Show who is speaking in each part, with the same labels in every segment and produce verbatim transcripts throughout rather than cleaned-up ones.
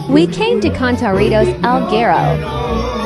Speaker 1: We came to Contaritos Alguero.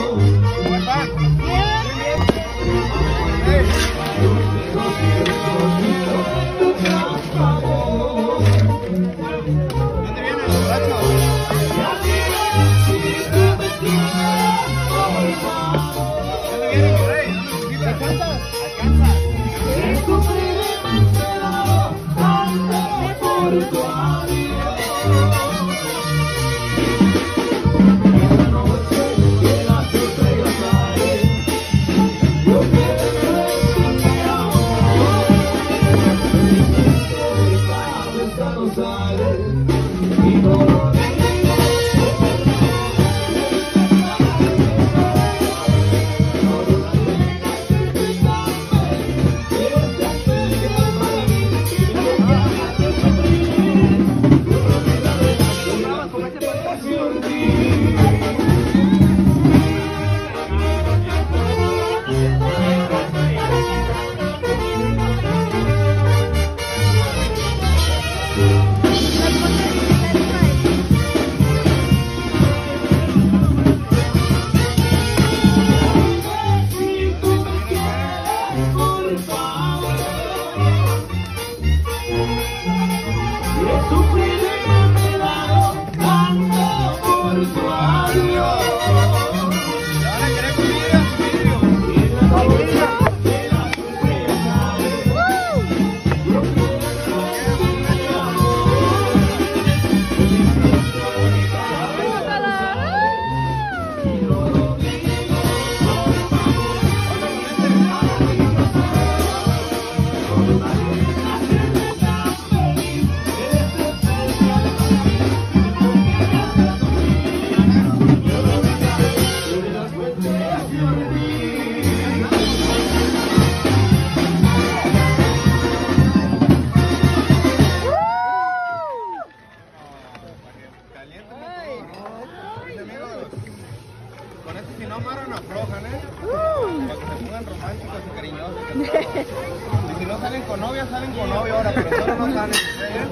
Speaker 2: Con esto si no amarran aflojan, ¿eh? Uh. Para que se pongan románticos y cariñosos. Y si no salen con novia, salen con novia ahora, pero solo no salen, ¿eh?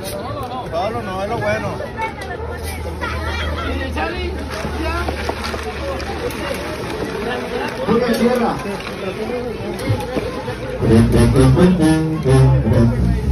Speaker 2: Solo no, es lo bueno.
Speaker 3: Una tierra.